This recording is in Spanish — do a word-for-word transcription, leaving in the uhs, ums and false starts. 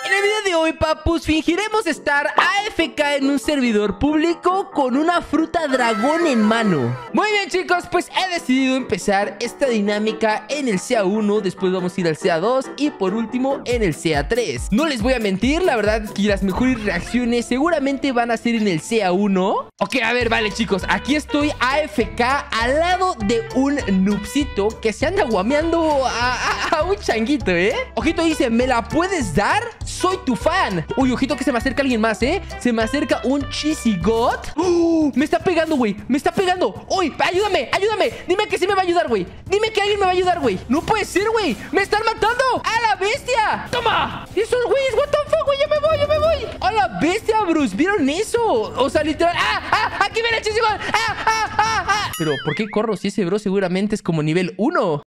En el video de hoy, papus, fingiremos estar A F K en un servidor público con una fruta dragón en mano. Muy bien, chicos, pues he decidido empezar esta dinámica en el C A uno. Después vamos a ir al C A dos y por último en el C A tres. No les voy a mentir, la verdad es que las mejores reacciones seguramente van a ser en el C A uno. Ok, a ver, vale, chicos, aquí estoy A F K al lado de un noobcito que se anda guameando a, a, a un changuito, ¿eh? Ojito dice, ¿me la puedes dar? Soy tu fan. Uy, ojito que se me acerca alguien más, ¿eh? Se me acerca un Cheesy God. ¡Oh! Me está pegando, güey. Me está pegando. Uy, ayúdame, ayúdame. Dime que sí me va a ayudar, güey. Dime que alguien me va a ayudar, güey. No puede ser, güey. Me están matando. ¡A la bestia! ¡Toma! Esos güeyes, what the fuck, güey. Yo me voy, yo me voy. ¡A la bestia, Bruce! ¿Vieron eso? O sea, literal. ¡Ah! ¡Ah! ¡Aquí viene el Cheesy God! ¡Ah! ¡Ah! ¡Ah! ¡Ah! Pero, ¿por qué corro si ese bro seguramente es como nivel uno?